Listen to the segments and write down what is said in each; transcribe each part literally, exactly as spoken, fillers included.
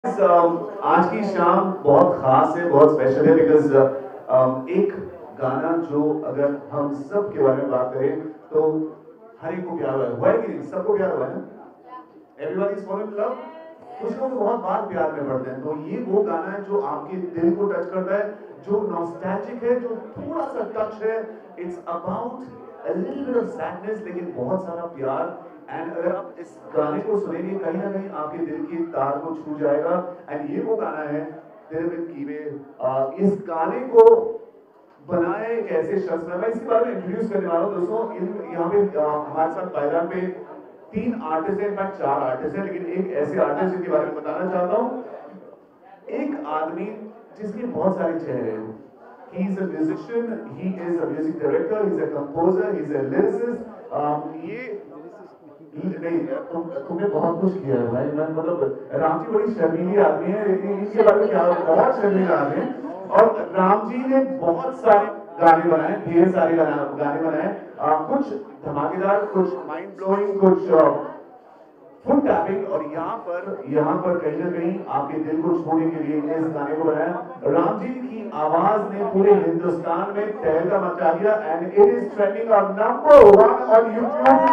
Um, आज की शाम बहुत खास है, बहुत स्पेशल है बिकॉज um, एक गाना जो अगर हम सब के बारे में बात करें तो हर एक को प्यार हुआ है, हुआ है कि नहीं? सबको प्यार हुआ है ना? Everyone is following love. कुछ लोग बहुत बार प्यार में पड़ते हैं, तो ये वो गाना है जो आपके दिल को टच करता है, जो नॉस्टैल्जिक है, जो थोड़ा सा टच है। It's about a little bit of sadness, लेकिन बहुत सारा प्यार। एंड अगर आप इस गाने को सुनेंगे कहीं ना कहीं आपके दिल की तार को छू जाएगा। एंड ये वो गाना है दिल में कीवे। इस गाने को बनाया एक ऐसे शख्स ने, मैं इसके बारे में इंट्रोड्यूस करने वाला हूँ दोस्तों। इन यहाँ पे आ, हमारे साथ पायदान पे तीन आर्टिस्ट हैं, इनफैक्ट चार आर्टिस्ट हैं, लेकिन एक ऐसे आर्टिस्ट जिनके बारे में बताना चाहता हूँ। एक आदमी जिसके बहुत सारे चेहरे हैं। He is a musician, he is a music director, he is a composer, he is a lyricist. Um, ये नहीं, तुम तुमने बहुत कुछ किया है भाई। मैं मतलब राम जी बड़ी शर्मीली आदमी है, इनके बारे में क्या, बहुत शर्मीला आदमी है। और राम जी ने बहुत सारे गाने बनाए, ढेर सारे गाने बनाए, कुछ धमाकेदार, कुछ माइंड ब्लोइंग, कुछ फुट टैपिंग। और यहाँ पर यहाँ पर कहीं ना कहीं आपके दिल को छूने के लिए इस गाने को बनाया। राम जी की आवाज ने पूरे हिंदुस्तान में तहलका मचा दिया and it is trending on number one on YouTube.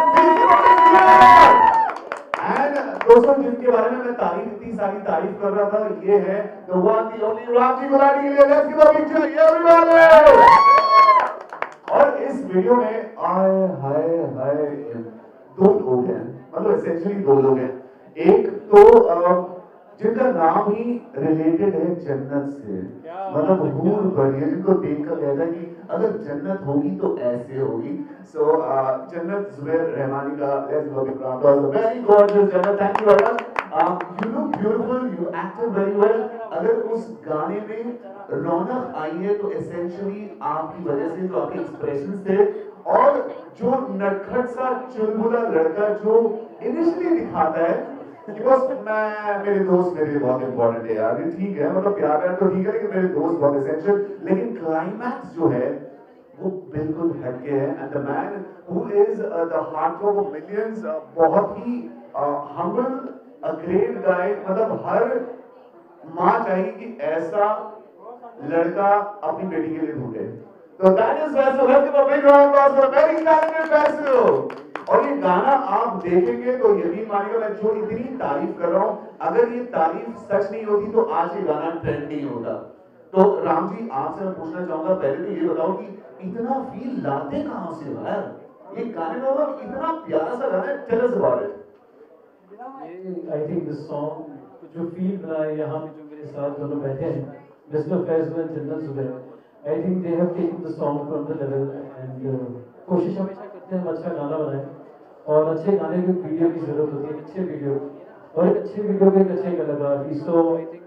And दोस्तों जिनके बारे में मैं तारीफ इतनी सारी तारीफ कर रहा था, ये है the one the only Ram ji Gulati के लिए let's give a big cheer everyone. और इस वीडियो में आए हाय हाय दो लोग हैं, मतलब एसेंशियली दो लोग हैं। एक तो जिनका नाम ही रिलेटेड है जन्नत से, मतलब हूर भरी है, जिनको देखकर कहता है कि अगर जन्नत होगी तो ऐसे होगी। सो so, uh, जन्नत जुबैर रहमानी का let's go big round of very gorgeous Jannat, thank you very much. You look beautiful, you acted very well. अगर उस गाने में रौनक आई है तो एसेंशियली आपकी वजह से, जो आपके एक्सप्रेशंस थे और जो नटखट सा चुलबुला लड़का जो इनिशियली दिखाता है कि बस मैं, मेरे दोस्त मेरे लिए बहुत इंपॉर्टेंट है यार, ये ठीक है, मतलब प्यार है तो ठीक है, लेकिन मेरे दोस्त बहुत एसेंशियल। लेकिन क्लाइमैक्स जो है वो बिल्कुल हटके है। And the man who is the heart of millions, बहुत ही हम्बल, अ ग्रेट गाय। मतलब हर माँ चाहिए कि ऐसा लड़का अपनी बेटी के लिए ढूंढे। तो दैट इज वैसे, let's give a big round of a very talented वैसे। और ये गाना आप देखेंगे तो यकीन मानिएगा, मैं जो इतनी तारीफ कर रहा हूं, अगर ये तारीफ सच नहीं होती तो आज ये गाना ट्रेंड नहीं होता। तो राम जी आपसे मैं पूछना चाहूंगा, पहले तो ये बताओ कि इतना फील लाते कहां से यार? ये गाने में मतलब इतना प्यारा सा गाना है, tell us about it. I think this song जो फील बना है, यहाँ पे जो मेरे साथ दोनों बैठे हैं, mister Faiz and Jannat Zubair, I think they have taken the song from the level. And कोशिश हमेशा करते हैं हम अच्छा गाना बनाएं, और अच्छे गाने की वीडियो की जरूरत होती है, अच्छे वीडियो, और एक अच्छे वीडियो के एक अच्छे कलाकार की। So I think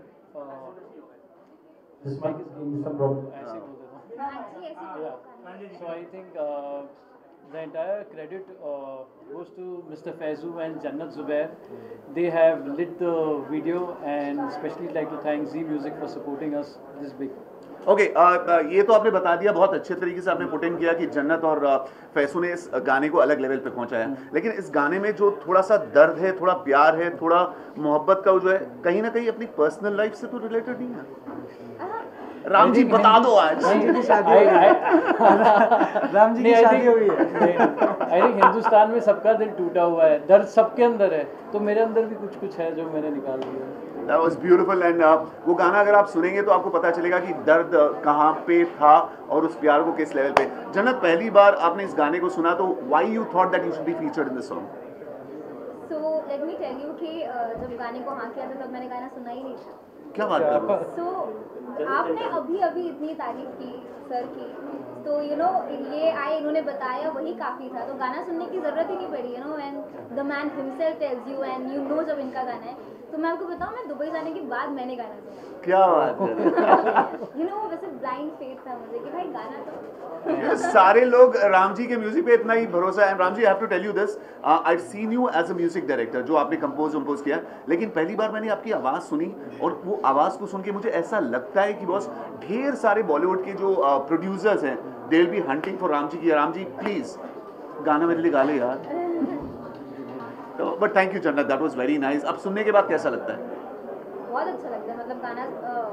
this mike is giving some problem, ऐसे बोल देता हूं। So I think the entire credit uh, goes to Mister Faizu and Jannat Zubair. They have lit the video, and especially like to thank Z Music for supporting us this big. Okay okay, uh, ये तो आपने बता दिया, बहुत अच्छे तरीके से आपने पुट इन किया कि जन्नत और फैसू ने इस गाने को अलग लेवल पे पहुंचाया। लेकिन इस गाने में जो थोड़ा सा दर्द है, थोड़ा प्यार है, थोड़ा मोहब्बत का जो है, कहीं ना कहीं अपनी पर्सनल लाइफ से तो रिलेटेड नहीं है। राम जी बता दो आज। राम जी की शादी राम जी की शादी हुई है। आई थिंक हिंदुस्तान में सबका दिल टूटा हुआ है, दर्द सबके अंदर है, तो मेरे अंदर भी कुछ कुछ है जो मैंने निकाल दिया। That was beautiful and uh, वो गाना अगर आप सुनेंगे तो आपको पता चलेगा कि दर्द कहाँ पे था और उस प्यार को किस लेवल पे। जन्नत, पहली बार आपने इस गाने को सुना तो why you thought that you should be featured in this song? So let me tell you कि जब गाने को हाँ किया था तब मैंने गाना सुना ही नहीं था। क्या बात कर रहे हो? So आपने अभी अभी इतनी तारीफ की सर की, तो यू नो ये आए इन्होंने बताया वही काफ़ी था, तो गाना सुनने की ज़रूरत ही नहीं पड़ी, you know. And the man himself tells you and you know जब इनका गाना है। तो मैं आपको बताऊं, मैं दुबई जाने के बाद मैंने गाना सुना। क्या बात है? यू नो वैसे ब्लाइंड फेथ था मुझे कि भाई गाना तो सारे लोग राम जी के म्यूजिक पे इतना ही भरोसा है। Ram ji, I have to tell you this, I have seen you as a music director, जो आपने कंपोज कंपोज किया, लेकिन पहली बार मैंने आपकी आवाज़ सुनी और वो आवाज़ को सुन के मुझे ऐसा लगता है कि बॉस ढेर सारे बॉलीवुड के जो प्रोड्यूसर्स हैं, they will be hunting for Ram ji की, राम जी प्लीज गाना मेरे लिए गा ले यार। But thank you Jannat, that was very nice. अब सुनने के बाद कैसा लगता है? बहुत अच्छा लगता है, मतलब गाना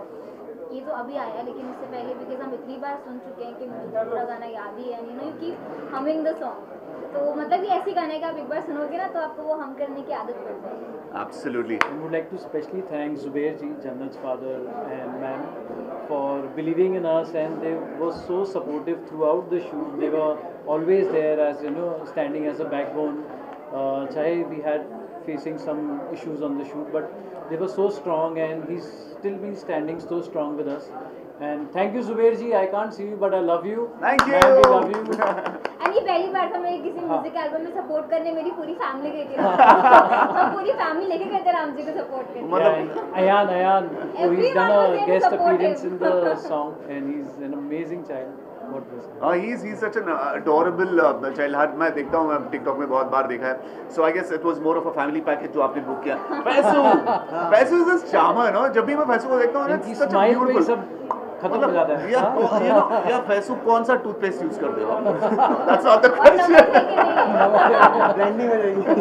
अ, ये तो अभी आया है लेकिन उससे पहले बिकॉज हम इतनी बार सुन चुके हैं कि मुझे पूरा गाना याद ही है, you know you keep humming the song. तो मतलब ये ऐसी गाने का आप एक बार सुनोगे ना तो आपको वो हम करने की आदत पड़ जाएगी। Absolutely. I would like to specially thank Zubair ji, Jannat's father and ma'am, for believing in us, and they were so supportive throughout the shoot. They were always there as, you know, standing as a backbone. Uh, chahe we had facing some issues on the shoot, but they were so strong, and he's still been standing so strong with us. And thank you Zubair ji, I can't see you but I love you. Thank you. Man, we love you. And ये पहली बार था मेरे किसी music album में support करने, मेरी पूरी family गई थी। हम पूरी फैमिली लेके गए थे राम जी को सपोर्ट करने। Yeah, and Ayan, Ayan, oh, he's done Everyone was a there to guest support appearance him. in the song, and he's an amazing child. What was it? Uh, he's he's such an adorable uh, child. हर मैं देखता हूँ, मैं TikTok में बहुत बार देखा है. So I guess it was more of a family package जो आपने बुक किया. Faisu, Faisu is a charmer, no? जब भी मैं फैसू को देखता हूँ ना, इनकी it's such a स्माइल पे ही beautiful. सब खत्म हो जाता है. या you know या फैसू कौन सा टूथपेस्ट यूज करते हो? That's not the और नंबर question. लेके नहीं। ब्रांडिंग हो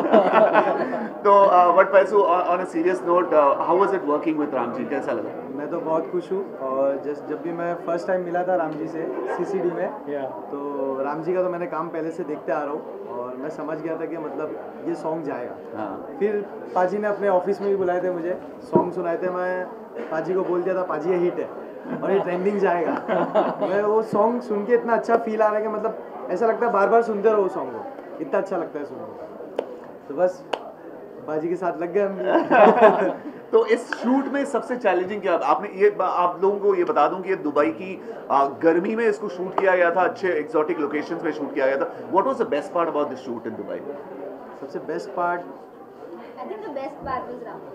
जाएगी। तो but Faisu on a serious note, uh, how was it working with Ram ji? कैसा लगा? मैं तो बहुत खुश हूँ, और जस्ट जब भी मैं फर्स्ट टाइम मिला था राम जी से सीसीडी में, Yeah. तो राम जी का तो मैंने काम पहले से देखते आ रहा हूँ, और मैं समझ गया था कि मतलब ये सॉन्ग जाएगा. हाँ. फिर पाजी ने अपने ऑफिस में भी बुलाए थे, मुझे सॉन्ग सुनाए थे. मैं पाजी को बोल दिया था पाजी ये हिट है और ये ट्रेंडिंग जाएगा. मैं वो सॉन्ग सुन के इतना अच्छा फील आ रहा है कि मतलब ऐसा लगता है बार बार सुनते रहो सॉन्ग को, इतना अच्छा लगता है सुनने. तो बस बाजी के साथ लग गए हम. तो इस शूट में सबसे चैलेंजिंग क्या आपने ये आप लोगों को ये बता दूं कि ये दुबई की आ, गर्मी में इसको शूट किया गया था, अच्छे एक्सोटिक लोकेशंस पे शूट किया गया था. What was the best part about the shoot in Dubai? सबसे best part, I think the best part was Ram.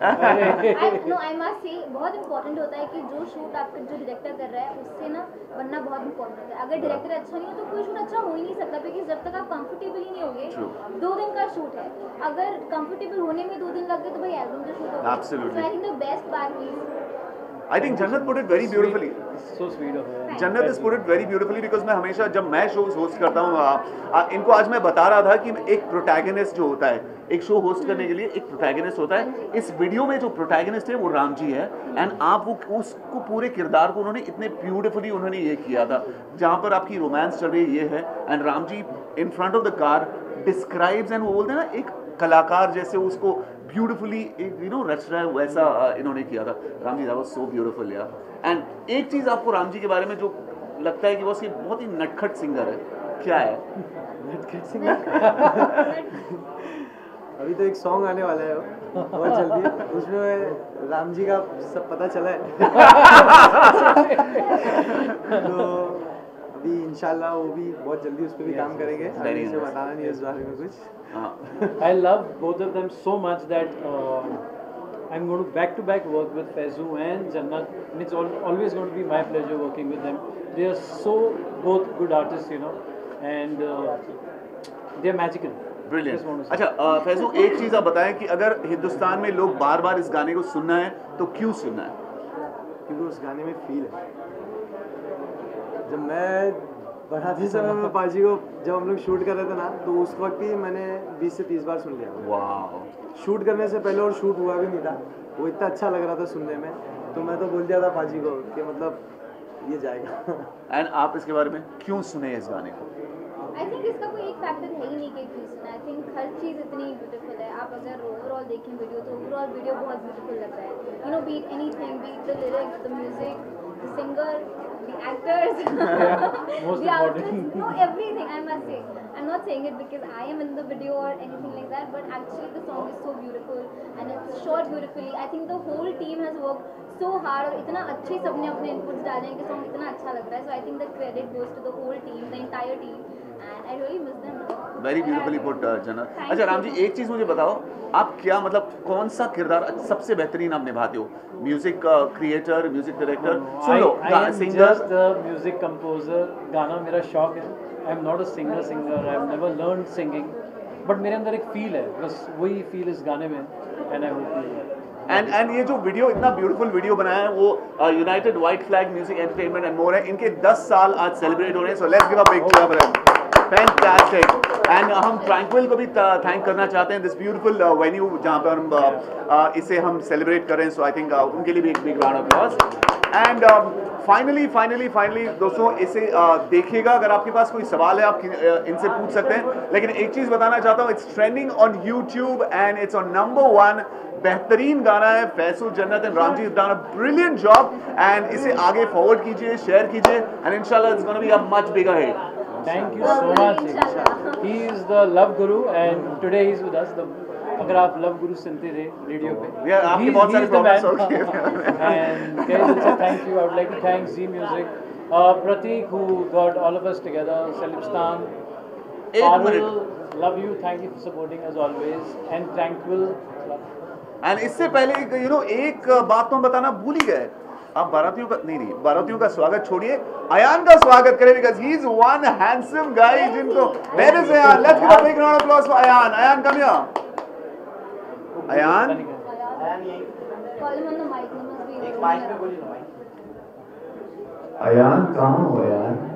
I know I must say बहुत इंपॉर्टेंट होता है कि जो शूट आपका जो डायरेक्टर कर रहा है उससे ना बनना बहुत इंपॉर्टेंट होता है. अगर डायरेक्टर अच्छा नहीं हो तो कोई शूट अच्छा हो ही नहीं सकता, बिकॉज जब तक आप कंफर्टेबल ही नहीं होगे. दो दिन का शूट है, अगर कंफर्टेबल होने में दो दिन लग गए तो भाई एल्बम का शूट होगा. Absolutely. So I think the best part is I think Jannat put it very beautifully. So sweet of her. Jannat is put it very beautifully because मैं हमेशा जब मैं शोज होस्ट करता हूँ, आ, आ, इनको आज मैं बता रहा था कि एक प्रोटैगनिस्ट जो होता है एक शो होस्ट करने के लिए, एक प्रोटैगनिस्ट होता है. इस वीडियो में जो प्रोटैगनिस्ट है वो राम जी है, एंड आप वो उसको पूरे किरदार को उन्होंने इतने ब्यूटीफुली उन्होंने ये किया था. जहाँ पर आपकी रोमांस चल रही है ये है, and Ram ji in front of the car describes, and वो बोलते हैं ना एक कलाकार जैसे उसको ब्यूटीफुली यू नो रच रहा है, वैसा uh, इन्होंने किया था. Ram ji that was so beautiful यार. एंड एक चीज़ आपको राम जी के बारे में जो लगता है कि वो उसकी बहुत ही नटखट सिंगर है, क्या है? अभी तो एक सॉन्ग आने वाला है वो बहुत जल्दी, उसमें राम जी का सब पता चला है. तो अभी इंशाल्लाह वो भी बहुत जल्दी उस पर भी काम करेंगे. अभी से बताना नहीं है इस बारे में कुछ. I love both of them so much that uh, I'm going to back to back work with Faizu and Jannat, and it's al always going to be my pleasure working with them. They are so both good artists, you know, and uh, they are magical. Brilliant. Just want to say. अच्छा फैजू, एक चीज़ आप बताएं कि अगर हिंदुस्तान में लोग बार बार इस गाने को सुनना है तो क्यों सुनना है? क्योंकि उस गाने में फील है. जब मैं बनाते समय में पाजी को जब हम लोग शूट कर रहे थे ना, तो उस वक्त ही मैंने बीस से तीस बार सुन लिया. वाह. शूट करने से पहले, और शूट हुआ भी नहीं था, वो इतना अच्छा लग रहा था सुनने में, तो मैं तो बोल दिया था पाजी को कि मतलब ये जाएगा. एंड आप इसके बारे में क्यों सुने इस गाने को? आई थिंक इसका कोई एक फैक्टर है ही नहीं कि क्यों सुना. आई थिंक हर चीज़ इतनी ब्यूटीफुल है. आप अगर ओवरऑल देखें वीडियो तो ओवरऑल वीडियो बहुत ब्यूटीफुल लग रहा है. You know beat anything, beat the lyrics, the music, the singer, the actors, most the outfits, important. no, everything. I must say, I'm not saying it because I am in the video or anything like that, but actually the song is so beautiful and it's shot beautifully. I think the whole team has worked so hard और इतना अच्छे सबने अपने inputs डाले हैं कि song इतना अच्छा लग रहा है. So I think the credit goes to the whole team, the entire team, and I really miss them now. Very beautifully put Jannat. Thank अच्छा राम जी, you. एक चीज़ मुझे बताओ, आप क्या मतलब कौन सा किरदार सबसे बेहतरीन आप निभाते हो? Music creator, music director, I, I am singer? just a music composer. गाना मेरा शौक है. I am not a singer singer. I have never learned singing. But मेरे अंदर एक फील है, बस वही फील इस गाने में, and I hope you. And and ये जो वीडियो, इतना ब्यूटीफुल वीडियो बनाया है, वो United White Flag Music Entertainment and more है, इनके दस साल आज सेलिब्रेट हो रहे हैं. So let's give a big clap for them. Fantastic. And हम ट्रैंक्विल को भी थैंक करना चाहते हैं, दिस ब्यूटीफुल वेन्यू जहाँ पर हम uh, uh, इसे हम सेलिब्रेट करें, सो आई थिंक उनके लिए भी एक big round of applause. And finally finally finally दोस्तों इसे uh, देखिएगा, अगर आपके पास कोई सवाल है आप uh, इनसे पूछ सकते हैं, लेकिन एक चीज बताना चाहता हूँ, it's trending on YouTube and it's on number one. बेहतरीन गाना है, Faisal Jannat and Ramji have done a brilliant job and इसे आगे फॉरवर्ड कीजिए, शेयर कीजिए एंड इंशाल्लाह it's gonna be a much bigger hit. Thank you so much. He is the love guru and today he is with us. The, अगर आप love गुरु सुनते थे radio पे, यार आपके बहुत सारे प्रॉब्लम्स हो गए। And can I say thank you? I would like to thank Z Music, uh, Pratik who got all of us together, Salimstan, Parul, love you, thank you for supporting us always, and Tranquil. And इससे पहले you know एक बात तो हम बताना भूल ही गए, आप बारातियों का नहीं नहीं बारातियों का स्वागत छोड़िए, अयान का स्वागत करें because he is one handsome guy जिनको where is Ayaan, let's give a big round of applause for Ayaan. Ayaan come here. Ayaan call on the mike, Ayaan कहाँ हो यार?